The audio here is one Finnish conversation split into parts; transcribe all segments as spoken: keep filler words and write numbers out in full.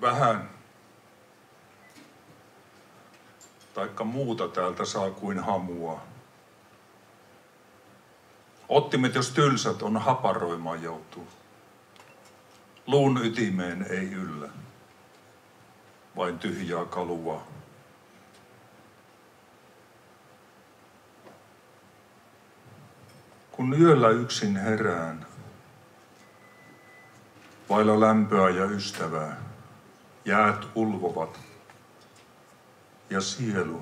vähän taikka muuta täältä saa kuin hamua. Ottimet jos tylsät on haparoimaan joutuu. Luun ytimeen ei yllä, vain tyhjää kalua. Kun yöllä yksin herään, vailla lämpöä ja ystävää, jäät ulvovat ja sielu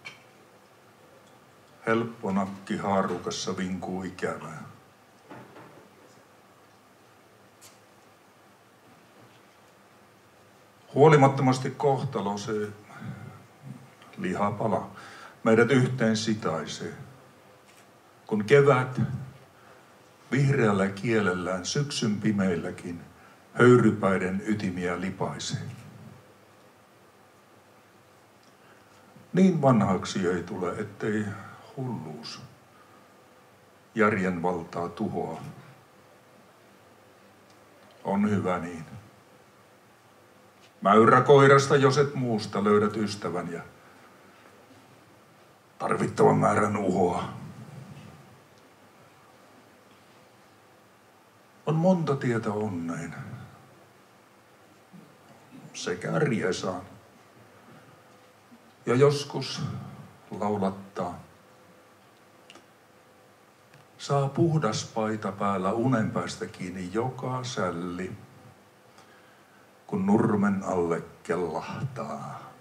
helppo nakki haarukassa vinkuu ikävää. Huolimattomasti kohtalo se lihapala meidät yhteen sitaisee, kun kevät vihreällä kielellään syksyn pimeilläkin höyrypäiden ytimiä lipaisee. Niin vanhaksi ei tule, ettei hulluus järjen valtaa tuhoa. On hyvä niin. Mäyräkoirasta, jos et muusta, löydät ystävän ja tarvittavan määrän uhoa. On monta tietä onneen sekä riesaan. Ja joskus laulattaa. Saa puhdas paita päällä unen päästä kiinni joka sälli, kun nurmen alle kellahtaa.